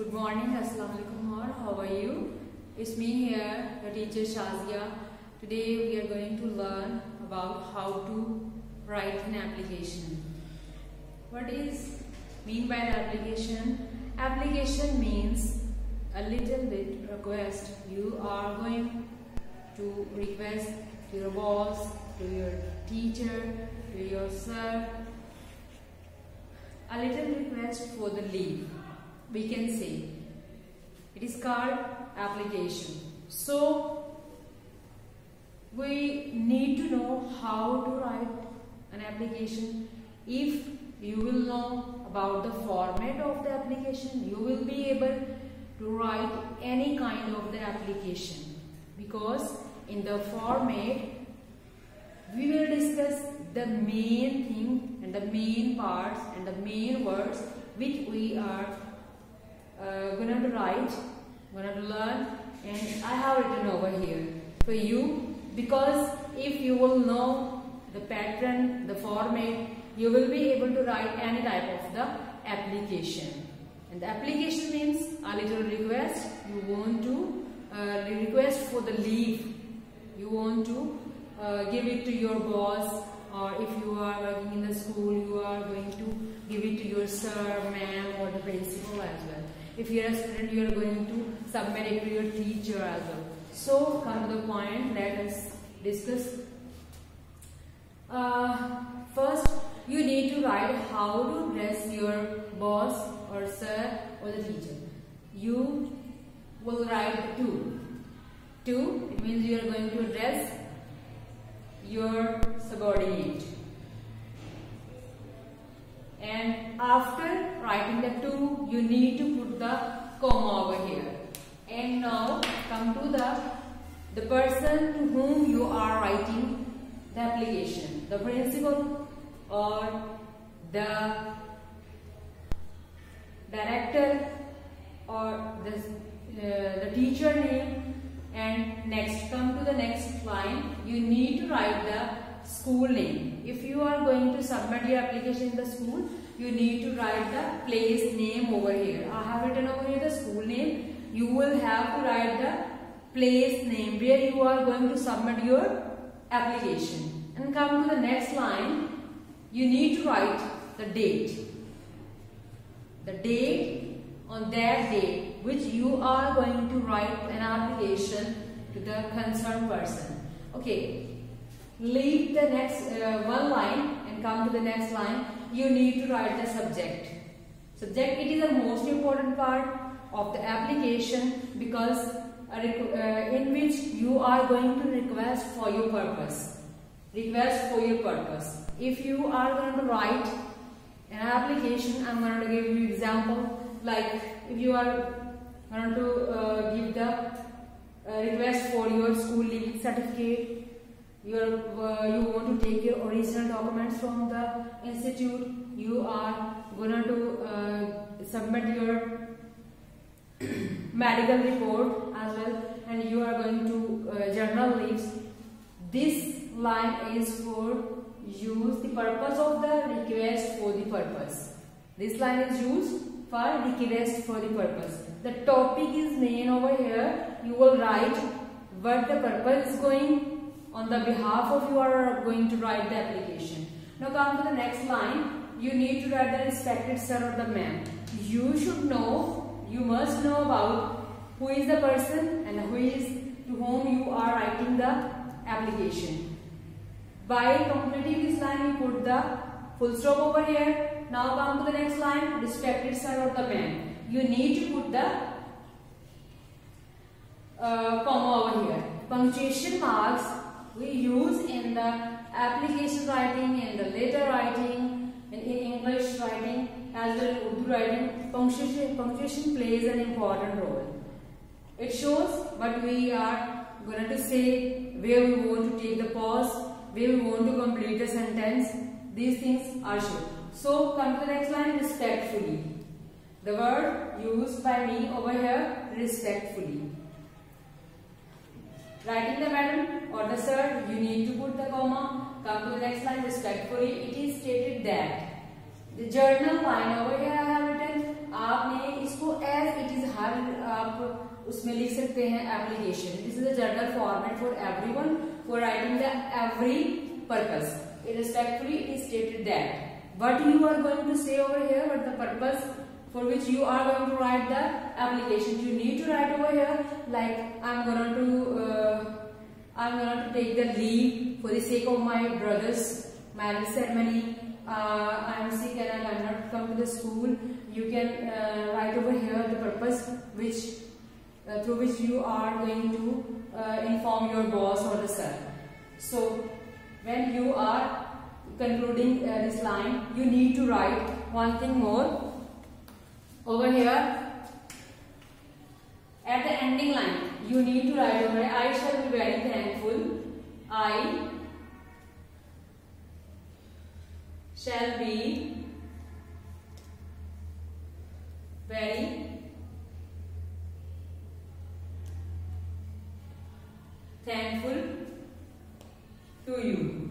Good morning, Assalamu alaikum all. How are you? It's me here, your teacher Shazia. Today we are going to learn about how to write an application. What is mean by the application? Application means a little bit request. You are going to request to your boss, to your teacher, to your sir, a little request for the leave. We can say it is called application. So we need to know how to write an application. If you will know about the format of the application, you will be able to write any kind of the application, because in the format we will discuss the main thing and the main parts and the main words which we are going to write, going to learn, and I have written over here for you, because if you will know the pattern, the format, you will be able to write any type of the application. And the application means a little request. You want to request for the leave. You want to give it to your boss, or if you are working in the school, you are going to give it to your sir, ma'am, or the principal as well. If you are a student, you are going to submit it to your teacher as well. So come to the point, let us discuss. First, you need to write how to address your boss or sir or the teacher. You will write to. It means you are going to address your subordinate. And after writing the to, you need to put the comma over here. And now come to the person to whom you are writing the application, the principal or the director or the teacher name. And next, come to the next line, you need to write the school name. If you are going to submit your application in the school, you need to write the place name over here. I have written over here the school name. You will have to write the place name where you are going to submit your application. And come to the next line, you need to write the date. The date on that date which you are going to write an application to the concerned person. Okay, leave the next one line and come to the next line. You need to write the subject. Subject, it is the most important part of the application, because in which you are going to request for your purpose. Request for your purpose. If you are going to write an application, I'm going to give you example. Like if you are going to give the request for your school leaving certificate, you want to take your original documents from the institute, you are going to submit your medical report as well, and you are going to journal leaves. This line is for use the purpose of the request for the purpose. This line is used for request for the purpose. The topic is main over here. You will write what the purpose is going on the behalf of you are going to write the application. Now come to the next line. You need to write the respected sir or the ma'am. You should know, you must know about who is the person and who is to whom you are writing the application. By completing this line, you put the full stop over here. Now come to the next line, respected sir or the ma'am. You need to put the comma over here. Punctuation marks we use in the application writing, in the letter writing, in English writing, as well as Urdu writing. Punctuation plays an important role. It shows what we are going to say, where we want to take the pause, where we want to complete the sentence. These things are shown. So come to the next line, respectfully. The word used by me over here, respectfully. Writing the madam or the sir, you need to put the comma. Come to the next line, respectfully. It is stated that The journal line over here I have written, आपने इसको as it is application. This is a general format for everyone for writing the every purpose. Irrespectively, it is stated that what you are going to say over here, what the purpose for which you are going to write the application. You need to write over here like I'm going to take the leave for the sake of my brother's marriage ceremony. I am sick and I cannot come to the school. You can write over here the purpose which through which you are going to inform your boss or the sir. So when you are concluding this line, you need to write one thing more over here. At the ending line, you need to write over here, I shall be very thankful. I shall be very thankful to you.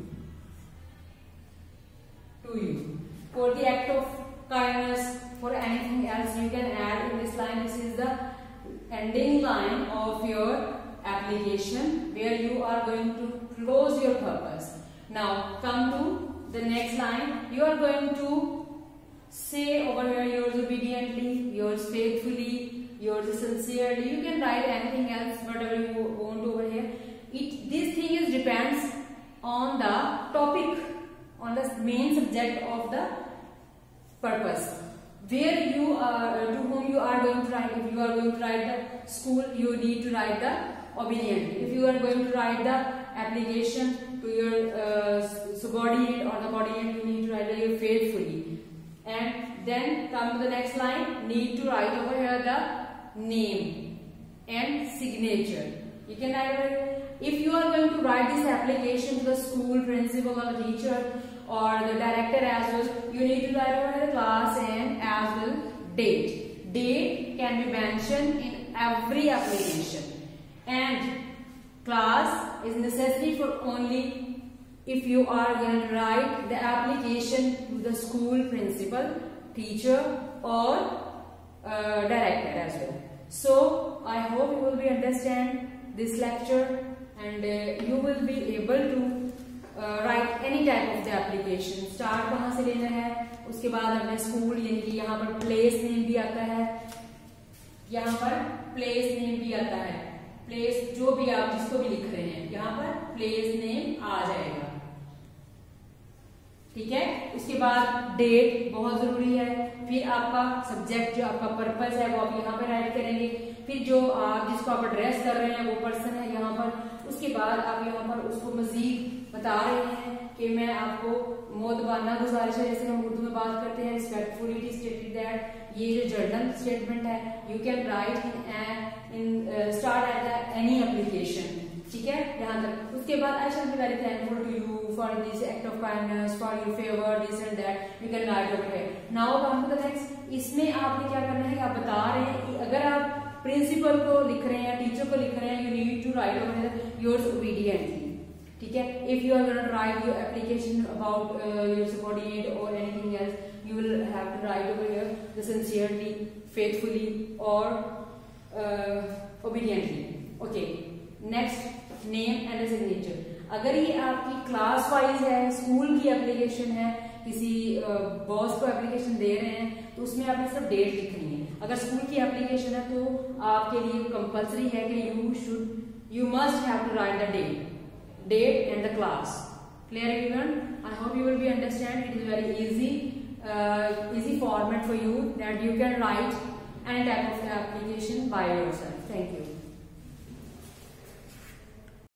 For the act of kindness, for anything else you can add in this line. This is the ending line of your application where you are going to close your purpose. Now come to the next line. You are going to say over here yours obediently, yours faithfully, yours sincerely. You can write anything else, whatever you want over here. This thing is depends on the topic, on the main subject of the purpose. Where you are, to whom you are going to write. If you are going to write the school, you need to write the obediently. If you are going to write the application to your subordinate or the coordinate, you need to write your faithfully. And then come to the next line, need to write over here the name and signature. You can write over here. If you are going to write this application to the school principal or the teacher or the director as well, you need to write over here the class and as well date. Date can be mentioned in every application, and class is necessary for only if you are going to write the application to the school principal, teacher or director as well. So I hope you will be understand this lecture and you will be able to write any type of the application. Start कहाँ से लेना है, उसके बाद अपने school, यानी कि यहाँ पर प्लेस नेम भी आता है, यहाँ पर प्लेस नेम भी आता है, प्लेस जो भी आप जिसको भी लिख रहे हैं यहाँ पर प्लेस नेम आ जाएगा, ठीक है। उसके बाद डेट बहुत जरूरी है, फिर आपका सब्जेक्ट जो आपका पर्पस है वो आप यहाँ पर राइट करेंगे, फिर जो आप जिसको आप एड्रेस कर रहे हैं वो पर्सन है यहाँ पर, उसके बाद आप यहाँ पर उसको मजीद बता रहे हैं कि मैं आपको मोदबाना गुजारिश है, जैसे हम उर्दू में बात करते हैं, respectfully it is stated that, ये जो जर्नल स्टेटमेंट है you can write in start at the any application, ठीक है, यहाँ तक। उसके बाद I shall be very thankful to you for this act of kindness, for your favour, this and that, you can write over here. Now come to the next. इसमें आपने क्या करना है कि आप बता रहे हैं कि अगर आप प्रिंसिपल को लिख रहे हैं, टीचर को लिख रहे हैं, you need to write over here yours obediently, ठीक है। If you are going to write your application about your subordinate or anything else, you will have to write over here the sincerely, faithfully or obediently. Okay, next name and the signature. अगर ये आपकी class wise है, school की application है, किसी boss को application दे रहे हैं तो उसमें आपने सिर्फ डेट लिखनी है। अगर स्कूल की एप्लीकेशन है तो आपके लिए कंपल्सरी है कि you must have to write the date and the class. Clear everyone? I hope you will be understand. It is very easy format for you that you can write any type of application by yourself. Thank you.